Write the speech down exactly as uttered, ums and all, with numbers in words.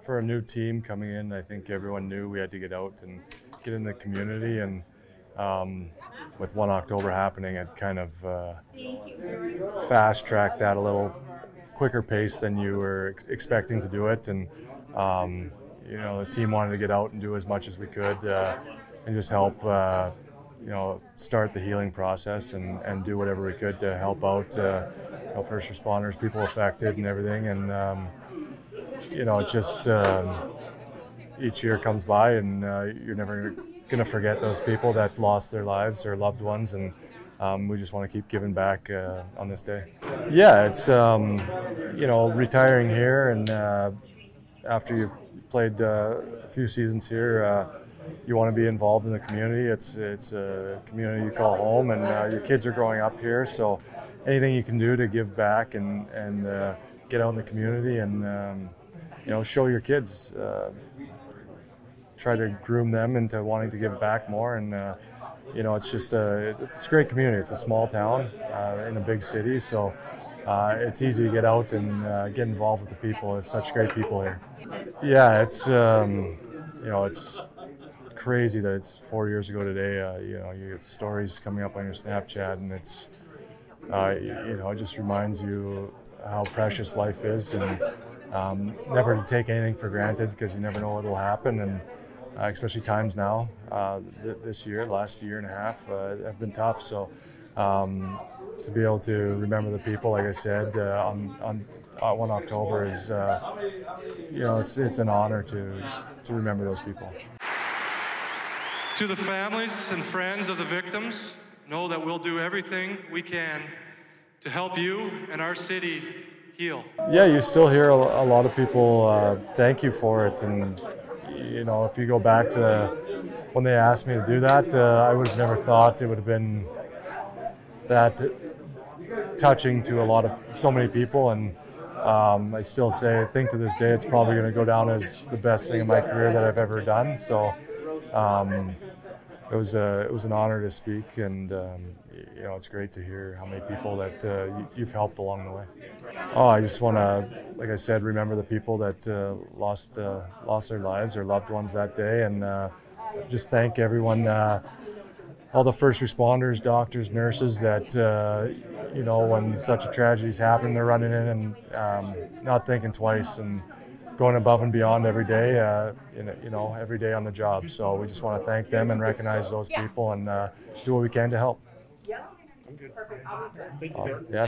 for a new team coming in, I think everyone knew we had to get out and get in the community, and um, with one October happening, it kind of uh, fast-tracked that a little quicker pace than you were ex expecting to do it. And um, you know, the team wanted to get out and do as much as we could uh, and just help uh, you know, start the healing process and, and do whatever we could to help out uh, you know, first responders, people affected and everything. And um, you know, it's just um, each year comes by and uh, you're never going to forget those people that lost their lives or loved ones, and um, we just want to keep giving back uh, on this day. Yeah, it's um, you know, retiring here, and uh, after you've played uh, a few seasons here, uh, you want to be involved in the community. It's it's a community you call home, and uh, your kids are growing up here, so anything you can do to give back and and uh, get out in the community and um, you know, show your kids, uh, try to groom them into wanting to give back more. And uh, you know, it's just a it's a great community. It's a small town uh, in a big city, so uh, it's easy to get out and uh, get involved with the people. It's such great people here. Yeah, it's um, you know, it's crazy that it's four years ago today. Uh, you know, you get stories coming up on your Snapchat, and it's uh, you know, it just reminds you how precious life is, and um, never to take anything for granted, because you never know what will happen. And uh, especially times now, uh, th this year, last year and a half, uh, have been tough. So um, to be able to remember the people, like I said, uh, on, on uh, one October is, uh, you know, it's it's an honor to to remember those people. To the families and friends of the victims, know that we'll do everything we can to help you and our city heal. Yeah, you still hear a, a lot of people uh, thank you for it, and you know, if you go back to when they asked me to do that, uh, I would have never thought it would have been that touching to a lot of so many people. And um, I still say, I think to this day, it's probably going to go down as the best thing in my career that I've ever done. So um, it was a it was an honor to speak, and um, you know, it's great to hear how many people that uh, you, you've helped along the way. Oh, I just want to, like I said, remember the people that uh, lost uh, lost their lives or loved ones that day, and uh, just thank everyone, uh, all the first responders, doctors, nurses that uh, you know, when such a tragedy's happened, they're running in and um, not thinking twice and going above and beyond every day, uh, in, you know, every day on the job. So we just want to thank them and recognize those people and uh, do what we can to help. Yeah. I'm good. Perfect. I'll be good. Uh, yeah.